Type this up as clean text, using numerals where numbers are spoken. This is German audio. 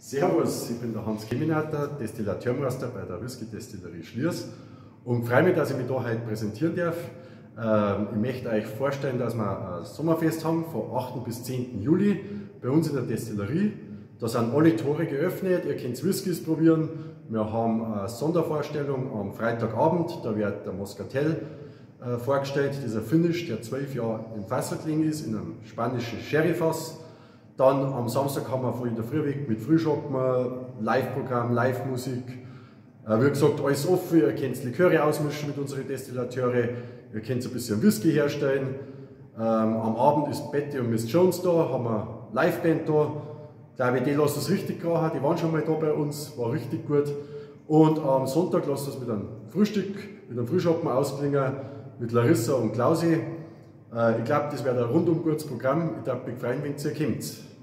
Servus, ich bin der Hans Keminater, Destillateurmeister bei der Whisky-Destillerie Schliers und freue mich, dass ich mich da heute präsentieren darf. Ich möchte euch vorstellen, dass wir ein Sommerfest haben von 8. bis 10. Juli bei uns in der Destillerie. Da sind alle Tore geöffnet, ihr könnt Whiskys probieren. Wir haben eine Sondervorstellung am Freitagabend, da wird der Moscatel vorgestellt, dieser Finish, der 12 Jahre im Fass gelegen ist, in einem spanischen Sherryfass. Dann am Samstag haben wir von in der Früh weg mit Frühschoppen, Live-Programm, Live-Musik. Wie gesagt, alles offen, ihr könnt Liköre ausmischen mit unseren Destillateure, ihr könnt ein bisschen Whisky herstellen. Am Abend ist Betty und Miss Jones da, haben wir Live-Band da. Ich glaube, die lassen es richtig krachen, die waren schon mal da bei uns, war richtig gut. Und am Sonntag lassen wir es mit einem Frühstück, mit einem Frühschoppen ausklingen, mit Larissa und Klausi. Ich glaube, das wird ein rundum gutes Programm. Ich darf mich freuen, wenn ihr kommt.